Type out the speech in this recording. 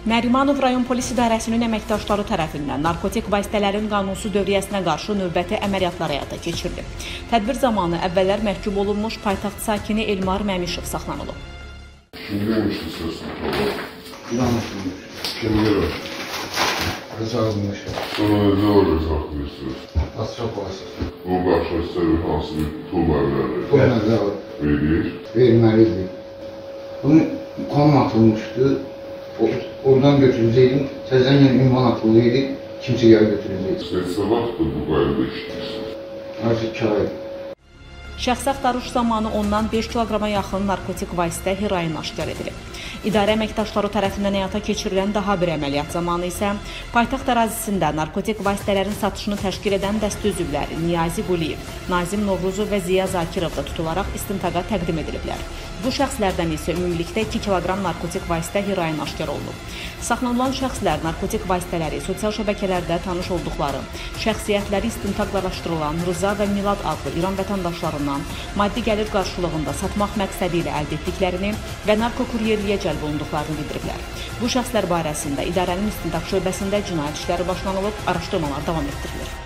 Nərimanov rayon polis idarəsinin əməkdaşları tərəfindən narkotik vasitələrin qanunsuz dövriyyəsinə qarşı növbəti əməliyyatlar həyata keçirilib. Tədbir zamanı əvvəllər məhkum olunmuş paytaxt sakini Elmar Məmişov saxlanılıb. Kim demişdi səsini? Kim verir? Rızalmışım. Sonra ne orada saklıyorsunuz? Az çok olsun. O başlaşları hansı bir pul vermeli? Bu ne var? Verir. Vermeliydi. Bunu konum atılmıştı. Oradan götürülecektim. Tezenle ünvan atılıydı. Kimse yer götürülecekti. Sen sabahtır bu qayda işləyirsin. Artık 2 ay. Şəxsi axtarış zamanı ondan 5 kiloqrama yaxın narkotik vasitə heroin aşkar edilib. İdarə əməkdaşları tərəfindən həyata keçirilən daha bir əməliyyat zamanı isə paytaxt ərazisində narkotik vasitələrin satışını təşkil edən dəstə üzvləri Niyazi Quliyev, Nazim Novruzov və Ziya Zakirov da tutularaq istintaqa təqdim ediliblər. Bu şəxslərdən isə ümumilikdə 2 kiloqram narkotik vasitə heroin aşkar olunub. Saxlanılan şəxslər narkotik vasitələri sosial şəbəkələrdə tanış olduqları, şəxsiyyətləri istintaqlaşdırılan Rıza və Milad adlı İran vətəndaşlarından maddi gəlir qarşılığında satmaq məqsədi ilə əldə etdiklərini və narkokuryerliyə cəlb olunduqlarını bildiriblər. Bu şəxslər barəsində idarənin istintaq şöbəsində cinayət işləri başlanılıb, araşdırmalar davam etdirilir.